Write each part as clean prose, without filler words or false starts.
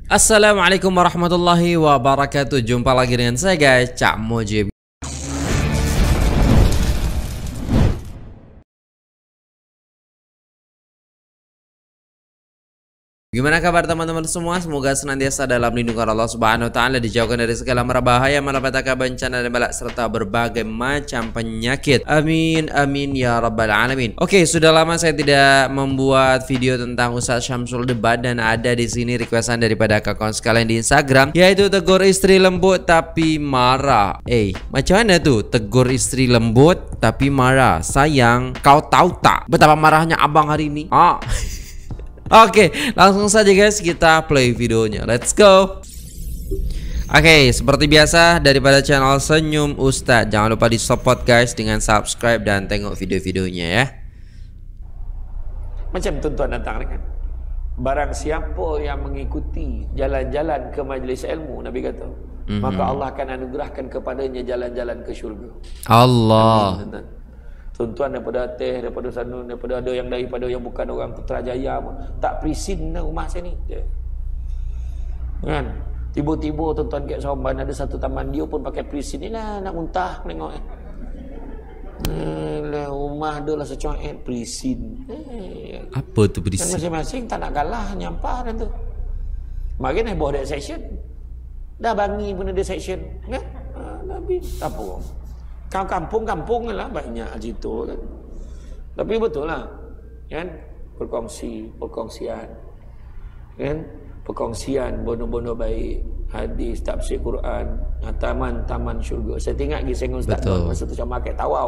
Assalamualaikum warahmatullahi wabarakatuh. Jumpa lagi dengan saya guys, Cak Mujib. Gimana kabar teman-teman semua? Semoga senantiasa dalam lindungan Allah Subhanahu wa taala, dijauhkan dari segala mara bahaya, malapetaka, bencana dan bala serta berbagai macam penyakit. Amin amin ya rabbal alamin. Oke, sudah lama saya tidak membuat video tentang Ustaz Syamsul Debat dan ada di sini requestan daripada kawan sekalian di Instagram, yaitu tegur istri lembut tapi marah. Macam mana tuh tegur istri lembut tapi marah? Sayang, kau tahu tak betapa marahnya abang hari ini? Oke, langsung saja guys kita play videonya. Let's go. Oke, seperti biasa daripada channel Senyum Ustadz, jangan lupa di support guys dengan subscribe dan tengok video-videonya ya. Macam tuan-tuan datang kan, barang siapa yang mengikuti jalan-jalan ke majlis ilmu, Nabi kata, maka Allah akan anugerahkan kepadanya jalan-jalan ke syurga. Allah. Amin. Tuan-tuan daripada atas, daripada sana, daripada ada yang daripada yang bukan orang Putrajaya pun tak prisin rumah saya ni. Kan? Tiba-tiba tuan-tuan kat Sorban ada satu taman, dia pun pakai prisin ni lah, nak muntah tengok. Rumah dia lah secoet prisin. Apa tu prisin? Masing-masing tak nak kalah nyampah dan tu. Mari naik bawah that section. Dah bangi pun ada section, kan? Nabi tak apa. Kau kampung-kampung lah banyak situ kan. Tapi betul lah kan, perkongsian kan, perkongsian bono-bono baik, hadis, tafsir Quran, taman-taman syurga. Saya tengok lagi saya dengan Ustaz Don masa tu macam makan tawau.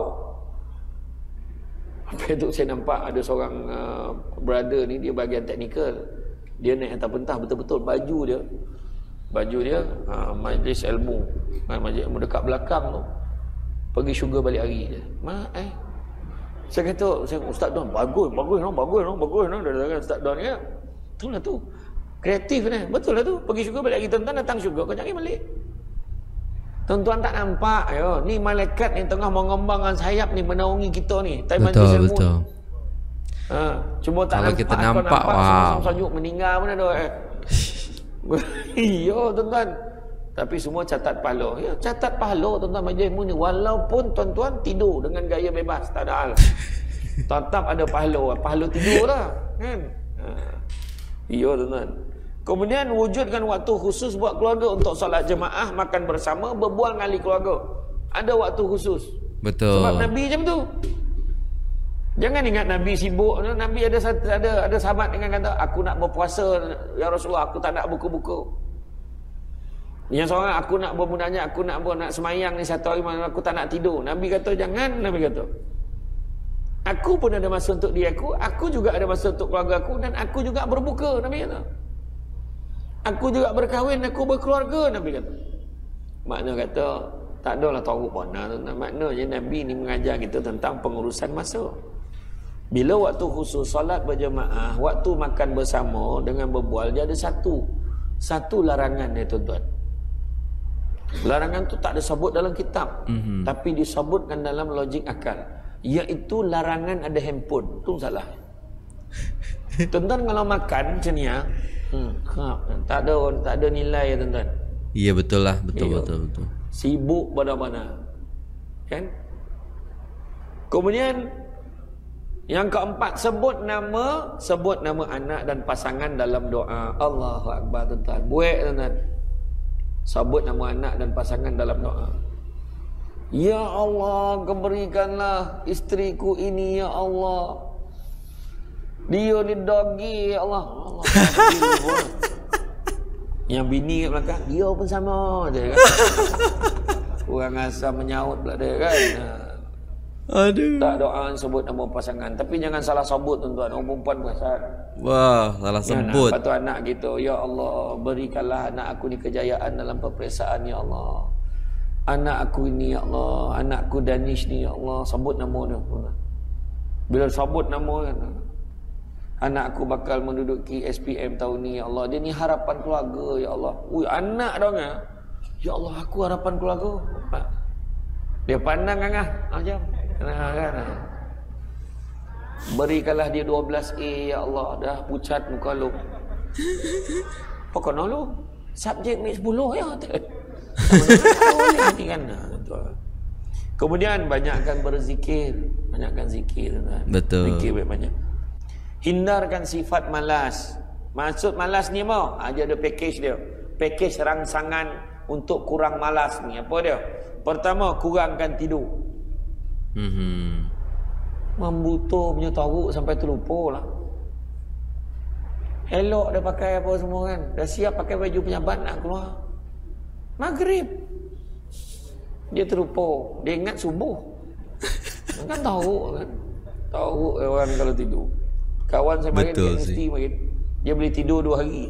Apa itu saya nampak ada seorang brother ni, dia bahagian teknikal, dia naik atas pentah betul-betul baju dia majlis ilmu kan, majlis ilmu dekat belakang tu, pergi syurga balik hari je. Saya kata, Ustaz Don bagus dia Ustaz Don ya. Itulah tu. Kreatif ni. Betul lah tu. Pergi syurga balik hari, tuan-tuan datang syurga, kau jangan balik. Tuan-tuan tak nampak ya. Ni malaikat yang tengah mengembangkan sayap ni menaungi kita ni. Betul. Cuma tak kalau nampak. Kita nampak wow. Sajuk meninggal pun ada. Iya tuan-tuan. Tapi semua catat pahala. Ya, catat pahala tuan-tuan majlis ilmu ni. Walaupun tuan-tuan tidur dengan gaya bebas, tak ada hal. Tetap ada pahala. Pahala tidur lah. Kan? Ya tuan-tuan. Kemudian wujudkan waktu khusus buat keluarga untuk solat jemaah, makan bersama, berbual dengan ahli keluarga. Ada waktu khusus. Betul. Sebab Nabi macam tu. Jangan ingat Nabi sibuk. Nabi ada sahabat yang kata, aku nak berpuasa ya Rasulullah, aku tak nak buku-buku. Yang seorang, aku nak bermunajat, aku nak semayang ni satu hari malam, aku tak nak tidur. Nabi kata jangan. Nabi kata aku pun ada masa untuk diri aku juga ada masa untuk keluarga aku, dan aku juga berbuka. Nabi kata aku juga berkahwin, aku berkeluarga. Nabi kata, makna kata tak adalah tahu mana. Maknanya Nabi ni mengajar kita tentang pengurusan masa. Bila waktu khusus solat berjemaah, waktu makan bersama dengan berbual, dia ada satu larangan dia tuan-tuan. Larangan tu tak disebut dalam kitab, tapi disebutkan dalam logik akal, iaitu larangan ada handphone. Tu salah. Tuan-tuan kalau makan macam ni tak ada nilai ya tuan-tuan. Iya betul lah, betul. Sibuk mana-mana kan. Kemudian yang keempat, sebut nama anak dan pasangan dalam doa. Allahu Akbar tuan-tuan. Buat tuan-tuan, sebut nama anak dan pasangan dalam doa. Ya Allah, berikanlah istriku ini ya Allah. Dia ni dogi ya Allah. Yang bini kat belakang, dia pun sama je kan. Kurang asam menyaut pula dia kan. Aduh. Tak doa sebut nama pasangan. Tapi jangan salah sebut tuan-tuan. Orang perempuan perasan. Wah, salah sebut. Lepas tu anak gitu, ya Allah, berikanlah anak aku ni kejayaan dalam peperiksaan ya Allah. Anak aku ini ya Allah, anakku Danish ni ya Allah. Sebut nama dia. Bila sebut nama kan, anak aku bakal menduduki SPM tahun ni ya Allah. Dia ni harapan keluarga ya Allah. Anak dong ya. Ya Allah, aku harapan keluarga. Dia pandang macam berikanlah dia 12A ya Allah. Dah pucat muka lu. Pokoknya lu subjek ni 10 ya. Boleh ni kan. Kemudian banyakkan berzikir, banyakkan zikir. Betul. Zikir banyak. Hindarkan sifat malas. Maksud malas ni apa? Dia ada package dia. Package rangsangan untuk kurang malas ni. Apa dia? Pertama, kurangkan tidur. Membutuh punya tahu sampai terlupa lah. Elok dah pakai apa semua kan. Dah siap pakai baju pejabat nak keluar. Maghrib dia terlupa. Dia ingat subuh. Kan tahu kan. Tahu orang kalau tidur. Kawan saya makin dia mesti makin. Dia boleh tidur 2 hari.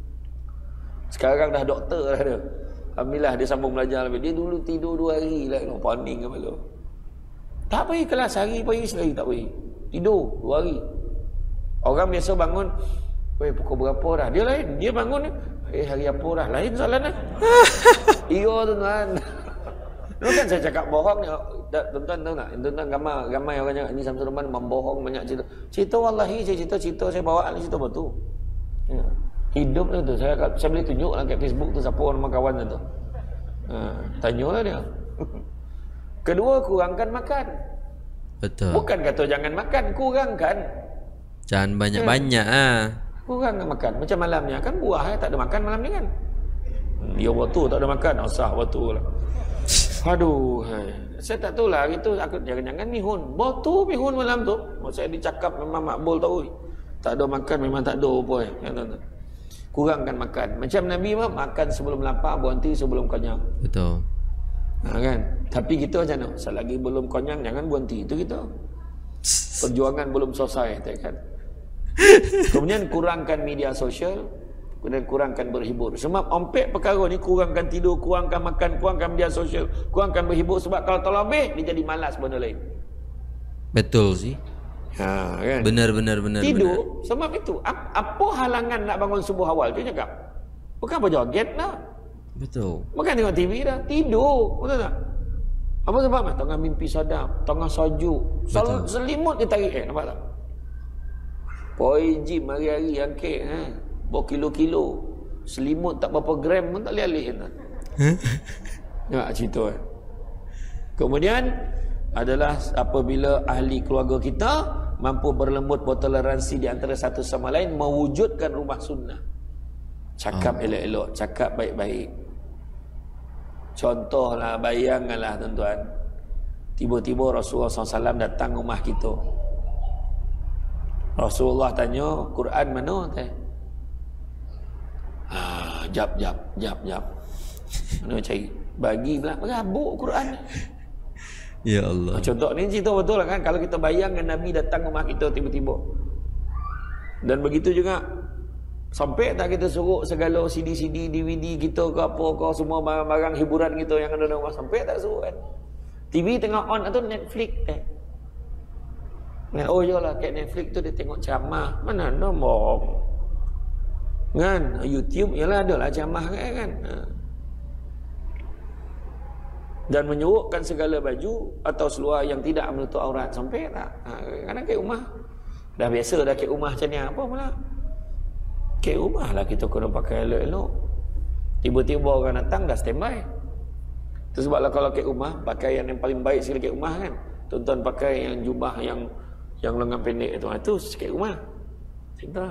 Sekarang dah doktor dah ada. Alhamdulillah dia sambung belajar lebih. Dia dulu tidur 2 hari lah. Paning kepala. Tak pergi kelas hari pergi sekali tak pergi. Tidur 2 hari. Orang biasa bangun, pukul berapa dah? Dia lain. Dia bangun, hari apa dah? Lain soalan dah. Iya tuan-tuan. Lu kan saya cakap bohong ni. Tuan-tuan tahu tak? Tuan-tuan gamai orang cakap ni Samsul Rahman membohong banyak cerita. Cerita wallahi saya cerita saya bawa ni cerita betul. Ya. Hidup tu saya boleh tunjuk lah kat Facebook tu siapa nama kawan tu. Tanyalah dia. Kedua, kurangkan makan. Betul. Bukan kata jangan makan, kurangkan. Jangan banyak-banyak Kurangkan makan. Macam malamnya kan buah tak ada makan malam ni kan. Dia waktu tak ada makan, usah waktu lah. Aduh, saya tak tahu lah itu aku jangan-jangan mihun. Waktu mihun malam tu, saya dicakap memang makbul tahu. Tak ada makan memang tak ada apa kurangkan makan. Macam Nabi makan sebelum lapar, berhenti sebelum kenyang. Betul. Kan? Tapi kita macam mana? Selagi belum kenyang jangan berhenti. Itu kita. Perjuangan belum selesai, kan? Kemudian kurangkan media sosial, kemudian kurangkan berhibur. Sebab ompek perkara ni kurangkan tidur, kurangkan makan, kurangkan media sosial, kurangkan berhibur. Sebab kalau terlebih dia jadi malas benda lain. Betul sih. Kan? Benar. Tidur sebab itu. Apa halangan nak bangun subuh awal tu cakap? Bukan berjoget dah. Betul. Bukan tengok TV dah. Tidur. Betul tak? Apa sebab? Tengah mimpi sadap, tengah sajuk. Selimut dia tarik. Nampak tak? Poi gym hari-hari angkit. Bawa kilo-kilo. Selimut tak berapa gram pun tak alih-alih. Nak cerita. Kemudian adalah apabila ahli keluarga kita mampu berlembut bertoleransi di antara satu sama lain, mewujudkan rumah sunnah. Cakap elok-elok, cakap baik-baik. Contohlah, bayangkanlah tuan-tuan, tiba-tiba Rasulullah SAW datang rumah kita. Rasulullah tanya, Quran mana? Jap. Mana cari? Bagi pula, berabuk Quran. Ya Allah. Contoh ni cerita betul lah kan. Kalau kita bayangkan Nabi datang rumah kita tiba-tiba. Dan begitu juga, sampai tak kita suruh segala CD-CD, DVD kita ke apa ke, semua barang-barang hiburan kita yang ada dalam rumah, sampai tak suruh kan. TV tengah on atau Netflix oh iyalah kat Netflix tu dia tengok ceramah. Mana ada bohong kan. YouTube ialah adalah ceramah kan. Dan menyurukkan segala baju atau seluar yang tidak menutup aurat, sampai tak? Kadang kat rumah dah biasa dah kat rumah macam ni, apa pula kat rumah lah kita kena pakai elok-elok. Tiba-tiba orang datang dah standby. Itu sebablah kalau kat rumah, pakaian yang paling baik sekali kat rumah kan, tuan-tuan pakai yang jubah yang lengan pendek itu kat rumah. Cinta.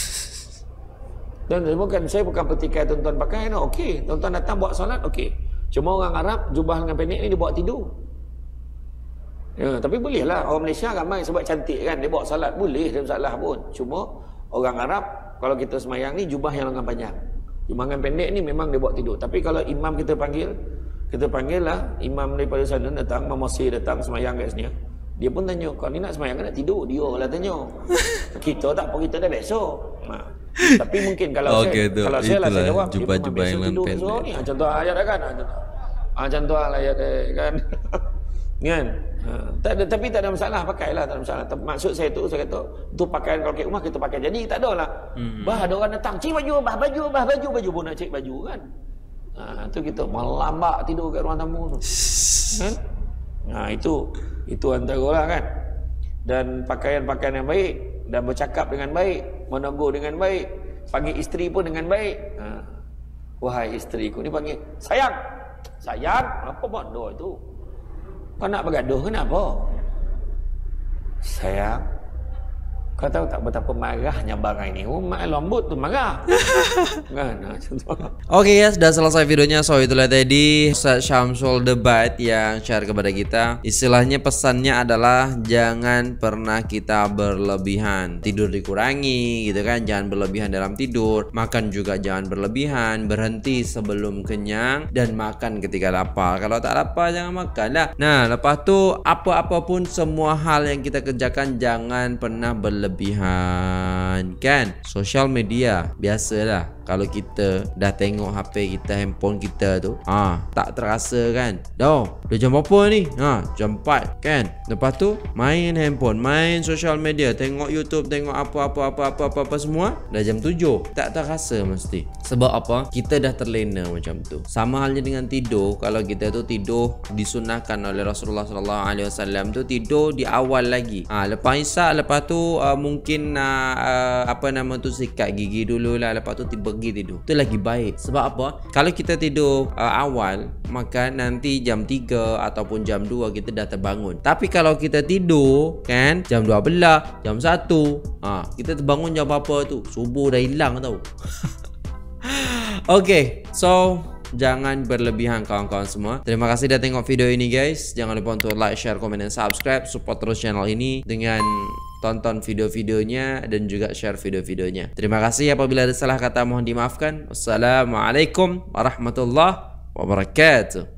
Dan saya bukan petikai tuan-tuan pakai, no, okey. Tuan-tuan datang buat solat, okey. Cuma orang Arab jubah lengan pendek ni dia bawa tidur. Ya, tapi boleh lah. Orang Malaysia ramai sebab cantik kan, dia bawa salat boleh, tak masalah pun. Cuma orang Arab kalau kita semayang ni jubah yang lengan panjang. Jubah lengan pendek ni memang dia bawa tidur. Tapi kalau imam kita panggil lah imam daripada sana datang, Imam Masih datang semayang kat sini. Dia pun tanya, kau ni nak semayang ke nak tidur? Dia lah tanya. Kita tak apa, kita dah besok. Tapi mungkin kalau saya lah saya jawab, jubah yang lengan pendek. Ni contoh ayat kan. Contoh ayat kan. Kan? Tak ada, tapi tak ada masalah, pakailah, tak ada masalah. Maksud saya tu, saya kata tu pakaian kalau kat rumah kita pakai. Jadi tak ada lah. Ada orang datang, cik baju pun nak cik baju kan. Tu kita melambak tidur kat ruang tamu tu. Kan? Itu antaralah kan. Dan pakaian-pakaian yang baik dan bercakap dengan baik, menegur dengan baik. Panggil isteri pun dengan baik. Wahai isteriku, ni panggil sayang. Sayang, apa bodoh itu? Kau nak bergaduh kenapa? Sayang, kau tahu tak betapa marahnya barang ini? Mak lembut tu marah. Kan? Oke guys, sudah selesai videonya. So itulah tadi Ustaz Syamsul Debat yang share kepada kita. Istilahnya pesannya adalah jangan pernah kita berlebihan. Tidur dikurangi gitu kan. Jangan berlebihan dalam tidur. Makan juga jangan berlebihan. Berhenti sebelum kenyang dan makan ketika lapar. Kalau tak lapar jangan makan lah. Nah, lepas tu apa-apapun semua hal yang kita kerjakan jangan pernah berlebihan kan. Sosial media biasalah, kalau kita dah tengok HP kita, handphone kita tu tak terasa kan. Dah jam berapa ni? Jam 4 kan. Lepas tu main handphone, main sosial media, tengok YouTube, tengok apa semua dah jam 7. Tak terasa mesti. Sebab apa? Kita dah terlena macam tu. Sama halnya dengan tidur. Kalau kita tu tidur disunahkan oleh Rasulullah SAW tu tidur di awal lagi. Lepas isyak, lepas tu mungkin sikat gigi dulu lah, lepas tu pergi tidur. Itu lagi baik. Sebab apa? Kalau kita tidur awal, maka nanti jam 3 ataupun jam 2 kita dah terbangun. Tapi kalau kita tidur kan jam 12, jam 1, kita terbangun jam berapa tu? Subuh dah hilang tau. Okay, so jangan berlebihan kawan-kawan semua. Terima kasih dah tengok video ini guys. Jangan lupa untuk like, share, komen, dan subscribe. Support terus channel ini dengan tonton video-videonya dan juga share video-videonya. Terima kasih. Apabila ada salah kata mohon dimaafkan. Wassalamualaikum warahmatullahi wabarakatuh.